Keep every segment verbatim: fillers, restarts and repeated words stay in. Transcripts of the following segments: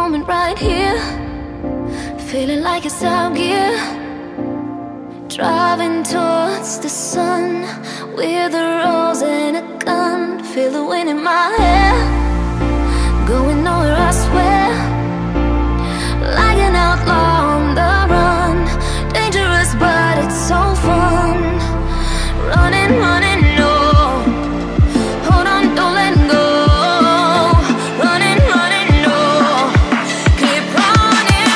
moment right here, feeling like it's out gear, driving towards the sun with a rose and a gun. Feel the wind in my hair, going nowhere I swear, like an outlaw on the run. Dangerous but it's so fun, running, running, no, hold on, don't let go. Running, running, no, keep running.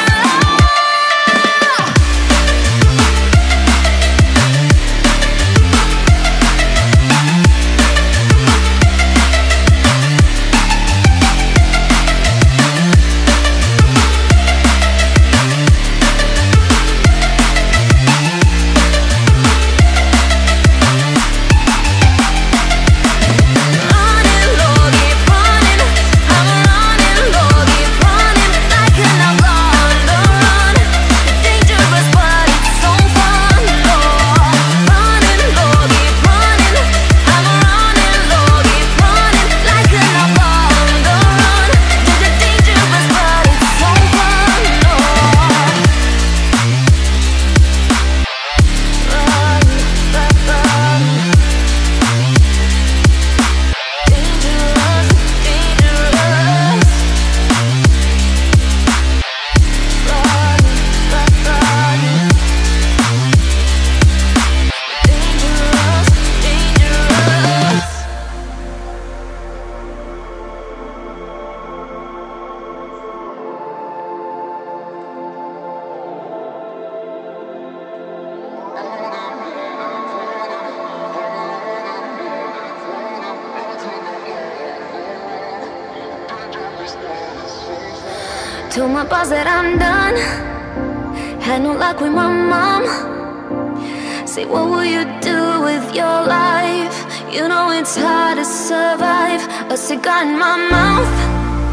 Told my boss that I'm done, had no luck with my mom. Say, what will you do with your life? You know it's hard to survive. A cigar in my mouth,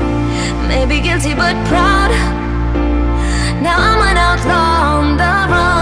maybe guilty but proud. Now I'm an outlaw on the run.